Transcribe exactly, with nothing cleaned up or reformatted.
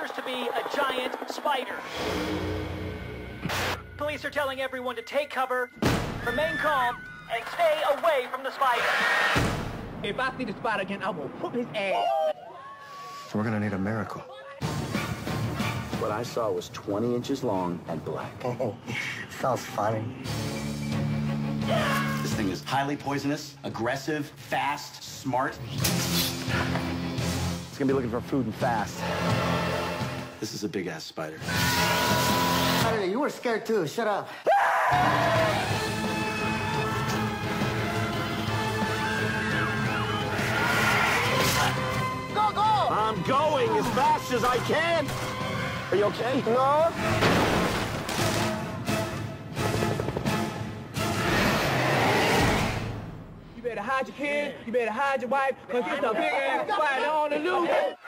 appears to be a giant spider. Police are telling everyone to take cover, remain calm, and stay away from the spider. If I see the spider again, I will whoop his ass. We're gonna need a miracle. What I saw was twenty inches long and black. Oh, sounds funny. This thing is highly poisonous, aggressive, fast, smart. It's gonna be looking for food and fast. This is a big-ass spider. Saturday, you were scared too. Shut up. Go, go! I'm going as fast as I can. Are you okay? No. You better hide your kids, you better hide your wife, because it's a big ass spider on the loose.